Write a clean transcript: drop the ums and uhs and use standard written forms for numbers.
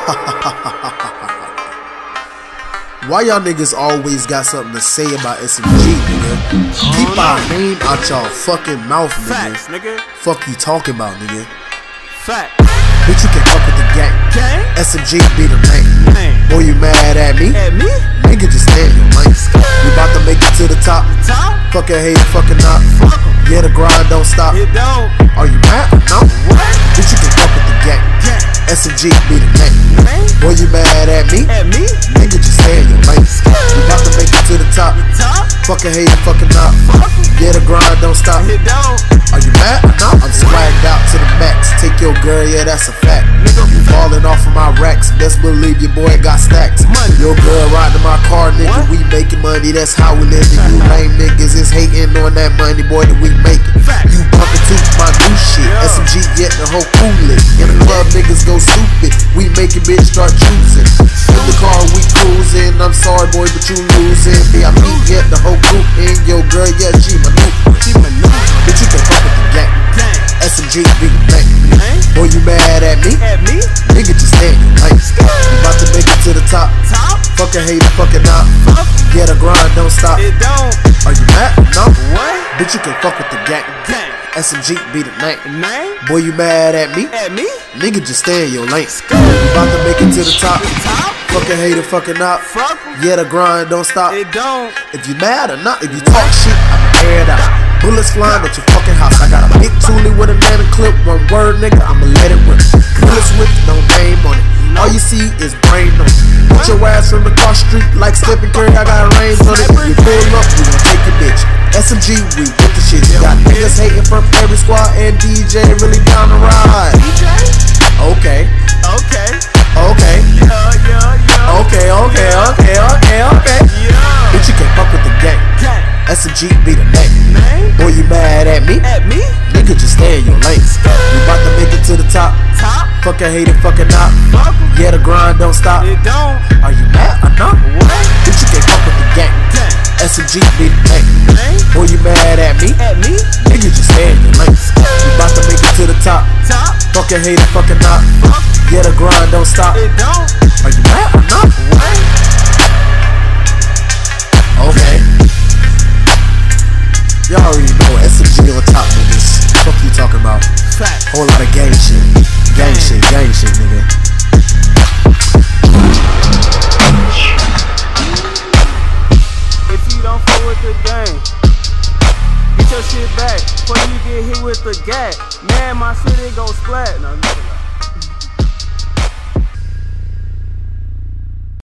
Why y'all niggas always got something to say about SMG, nigga? Keep our name out y'all fucking mouth, nigga. Facts, nigga. Fuck you talking about, nigga. Fact. Bitch, you can fuck with the gang. SMG be the name. Boy, you mad at me? At me? Nigga, just stand your lane. We about to make it to the top. Fuck a hate, fucking not. Yeah, the grind don't stop. It don't. Are you mad? No. What? Bitch, you can fuck with the gang. SMG be the name. Boy, you mad at me? At me? Nigga, just stand your lane. We about to make it to the top. Fuck a hate, fucking not. Yeah, the grind don't stop. It don't. Are you mad? No. I'm swagged out to the max. Take your girl, yeah, that's a fact. You falling off of my racks. Best believe your boy got stacks. Your girl riding my car, nigga. What? We making money, that's how we live. You lame niggas is hating on that money, boy, that we making. You bumping to my new shit. SMG, yeah, the whole cool lit. In the club, niggas go stupid. We making bitch start choosing. In the car, we cruising. I'm sorry, boy, but you losing. VIP, yeah, the whole group. And your girl, yeah, she my new. Bitch, you can fuck with the gang. SMG be the name. Boy, you mad at me? At me? Nigga, just stand your lane. We about to make it to the top. Fuck a hater, fucking not. Yeah, the grind don't stop. It don't. Are you mad? No. What? Bitch, you can fuck with the gang. SMG be the name. Name? Boy, you mad at me? At me? Nigga, just stay in your lane. We about to make it to the top. Fuck a hater, fucking not. Fuck. Yeah, the grind don't stop. It don't. If you mad or not, if you talk shit, I'ma air it out. Bullets flying at your fucking house. I got a big toolie with a nano clip. One word, nigga, I'ma let it rip. Bullets with no name on it. All you see is brain on it. Put your ass from the cross street like Stephen Curry. I got range on it. If you pull up, we gon' take a bitch. SMG, we with the shit. Got niggas hating from every squad and DJ really down the ride. Okay. Okay. Okay. Yeah. Okay. Bitch, you can fuck with the gang. SMG be the name. Boy, you mad at me? At me? Nigga, just stay in your lane. We about to make it to the top. Fuck a hater, fucking not. Yeah, the grind don't stop. It don't. Are you mad or not? What? Bitch, you can fuck with the gang. SMG be the name. Boy, you mad at me? At me? Nigga, just stay in your lane. We about to make it to the top. Fuck a hater, fucking not. Yeah, the grind don't stop. It don't. Are you mad or not? What? Okay. Y'all already know SMG on top, niggas. Fuck you talking about? Fact. Whole lot of gang shit. Gang shit, nigga. If you don't fuck with the gang, get your shit back before you get hit with the gat. Man, my shit ain't gon' splat. No,